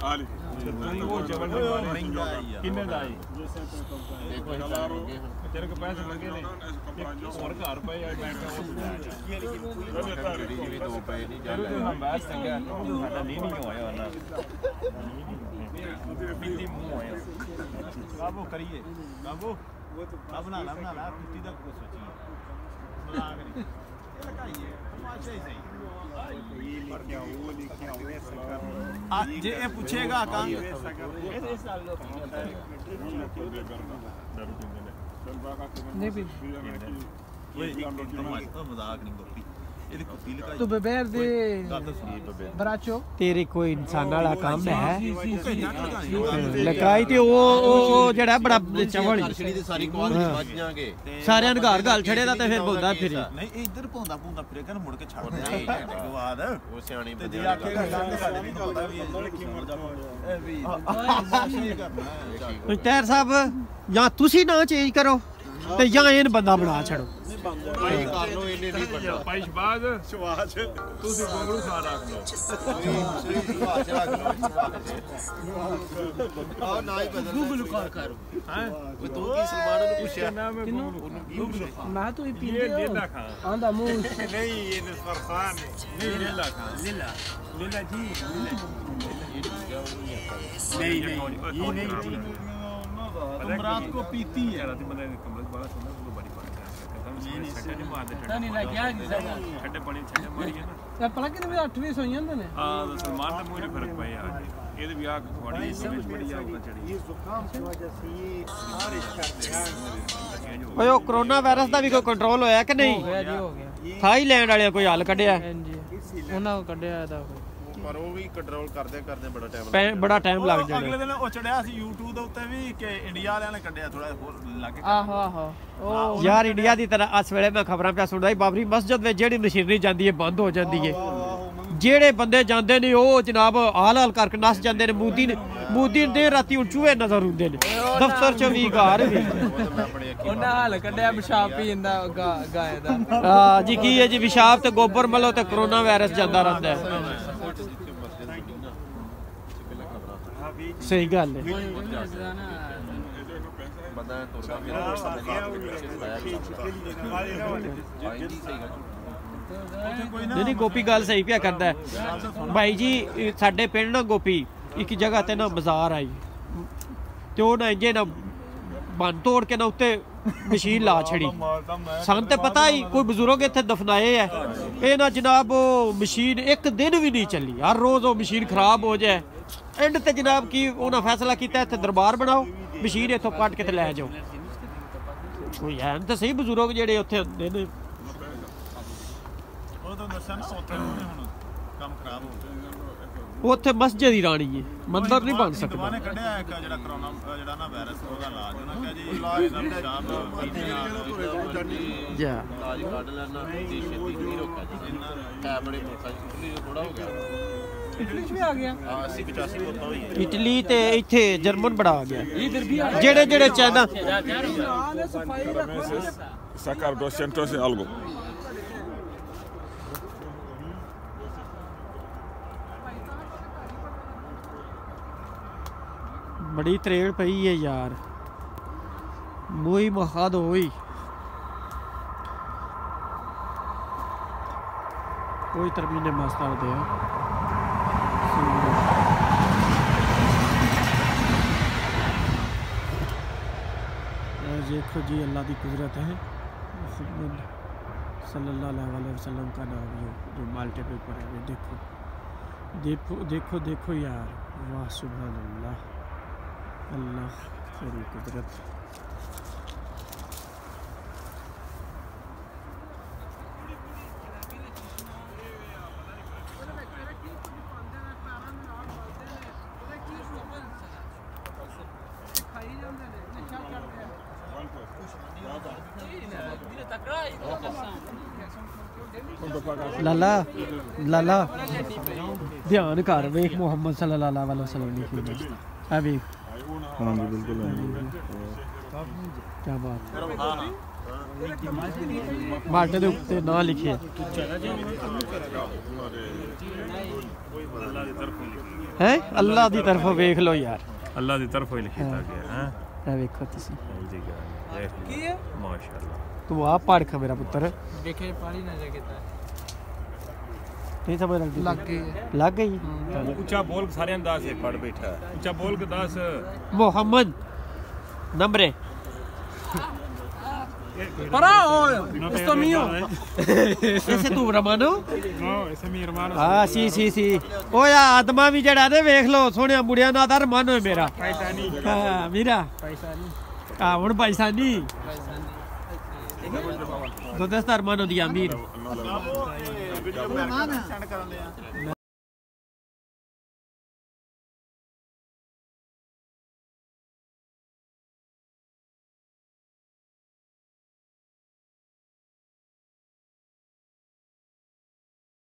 वो जबल महंगा किन्ने दा है तेरे को पैसे लगे ने और घर पे यार बैठा वो भी तो पे नहीं जा रहा हम बात संगा साडा नहीं होया वाला बिंदी मुंह होया काबू करिए काबू अब ना कुत्ती दा को सोचिए बना करी ये लगाइए तमाशा ही सही ये लेके आओ वो लेके आओ ऐसा कर जे ये पूछेगा काम ऐसा कर नहीं भी मजाक नहीं करती तू बबेर दे बराचो तेरे कोई इंसान वाला काम है लगाई ते ओ जेड़ा बड़ा चवल सारी कौन समझ जाएंगे सारे घर गल छड़े दा ते फिर बोलदा फिर नहीं इधर पोंदा फिर कन मुड़ के छड़ दे बात वो सियाणी बंदे आखेगा साडे नहीं बोलदा भी लड़की मर जाओ तैर साहब या तुसी ना चेंज करो ते या इन बंदा बना छड़ो भाई कर लो इने नहीं बनदा भाई शबाज तुसी गोगड़ू खा रख लो शबाज रख लो आ ना ही बदल गोगड़ू खा करो हैं वो तो की सलमान ने पूछा मैं तो ही पी ये लीला खा आंदा मुंह नहीं ये फरसान नहीं लीला खा लीला जी नहीं ये नहीं तुम रात को पीती है रात बंदे कमरे बड़ा सुंदर तो बड़ी बात है छड्डे नहीं मारदे नहीं लग गया छड्डे पानी छड्डे मारी है ना पला कि 8वीं सोई ਜਾਂਦੇ ਨੇ हां सलमान ने मुझे फर्क पाया आज ਇਹਦੇ ਵੀ ਆ ਥੋੜੀ ਸਮਝ ਬੜੀ ਆ ਉੱਪਰ ਚੜੀ ਇਹ ਜ਼ੁਕਾਮ ਦੀ ਵਜ੍ਹਾ ਸੇ ਇਹ ਬਾਰਿਸ਼ ਕਰਦੇ ਆ ਓਏ ਉਹ ਕਰੋਨਾ ਵਾਇਰਸ ਦਾ ਵੀ ਕੋਈ ਕੰਟਰੋਲ ਹੋਇਆ ਕਿ ਨਹੀਂ ਹੋ ਗਿਆ ਜੀ ਹੋ ਗਿਆ ਥਾਈਲੈਂਡ ਵਾਲਿਆਂ ਕੋਈ ਹੱਲ ਕੱਢਿਆ ਹਾਂਜੀ ਉਹਨਾਂ ਕੋ ਕੱਢਿਆ ਇਹਦਾ ਪਰ ਉਹ ਵੀ ਕੰਟਰੋਲ ਕਰਦੇ ਬੜਾ ਟਾਈਮ ਲੱਗ ਜਾਣਾ ਅਗਲੇ ਦਿਨ ਉਹ ਚੜਿਆ ਸੀ YouTube ਦੇ ਉੱਤੇ ਵੀ ਕਿ ਇੰਡੀਆ ਵਾਲਿਆਂ ਨੇ ਕੱਢਿਆ ਥੋੜਾ ਹੋਰ ਲੱਗ ਆਹੋ ਯਾਰ ਇੰਡੀਆ ਦੀ ਤਰ੍ਹਾਂ ਇਸ ਵੇਲੇ ਮੈਂ ਖਬਰਾਂ ਪਿਆ ਸੁਣਦਾ ਬਾਬਰੀ ਮਸਜਿਦ ਵਿੱਚ ਜਿਹੜੀ ਮਸ਼ੀਨਰੀ ਜਾਂਦੀ ਹੈ ਬੰਦ ਹੋ ਜਾਂਦੀ ਹੈ ਜਿਹੜੇ ਬੰਦੇ ਜਾਂਦੇ ਨੇ ਉਹ ਜਨਾਬ ਹਾਲ ਕਰਕੇ ਨਸ ਜਾਂਦੇ ਨੇ ਮੋਦੀ ਦੇ ਰਾਤੀ ਚੂਹੇ ਨਜ਼ਰ ਹੁੰਦੇ ਨੇ ਦਫ਼ਤਰ ਚ ਵੀ ਘਰ ਵੀ ਉਹਨਾਂ ਹਾਲ ਕੱਢਿਆ ਪਿਸ਼ਾਬ ਪੀਂਦਾ ਗਾਇ ਦਾ ਹਾਂ ਜੀ ਕੀ ਹੈ ਜੀ ਪਿਸ਼ਾਬ ਤੇ ਗੋਬਰ ਮਲੋ ਤੇ ਕਰੋਨਾ ਵਾਇਰਸ ਜਾਂਦਾ ਰਹਿੰਦਾ ਹੈ सही गल है नहीं गोपी गल सही पिया करता है भाई जी साडे पिंड ना गोपी एक जगह ते ना बाजार आई ते ना इंजे ना बन तोड़ के ना उत्ते मशीन ला छड़ी सन ते पता ही कोई बुजुर्ग इत्थे दफनाए है ये ना जनाब मशीन एक दिन भी नहीं चली हर रोज वो मशीन खराब हो जाए एंड ते जनाब की उन्होंने फैसला किया इत्थे दरबार बनाओ मशीन इत्थों कट के लै जाओ कोई है तो सही बुजुर्ग जेडे उत्थे हुंदे ने उत्थे मस्जिद ही राणी है मंदिर नहीं बन सकता इटली ते इत्थे जर्मन बड़ा आ गया जेड़े जेड़े चाइना sacar 200 e algo बड़ी त्रेड़ पई है यार मोई मखाद होई कोई तरमीने मस्ता दे देखो जी अल्लाह की कुदरत है सल्लल्लाहु अलैहि वसल्लम का नाम जो माल्टे पे पड़े हुए देखो देखो देखो देखो यार वाह सुभान अल्लाह अल्लाह तेरी कुदरत लाला लाला ध्यान कर वेख मोहम्मद सल्लल्लाहु अलैहि वसल्लम की है वेख हां जी बिल्कुल क्या बात बाटे दे उत्ते ना लिखे हैं अल्लाह दी तरफ वेख लो यार अल्लाह दी तरफ ही लिखा गया है ए देखो तुसी की है माशाल्लाह तू आ पढ़ खा मेरा पुत्र देखे पानी ना जगता नहीं समझ लग गई ऊंचा बोल सारे अंदाज से पढ़ बैठा ऊंचा बोल के 10 Mohammad नंबरे Pará, esto es mío. Ese es tu hermano? No, ese es mi hermano. Ah, sí, sí, sí. Oye, आत्मा भी जड़ा दे देख लो सोने मुड़िया ना था hermano है मेरा. पैसानी. हाँ, मेरा. Paisani. Ah, वो पैसानी. तो दस hermano दिया मीर.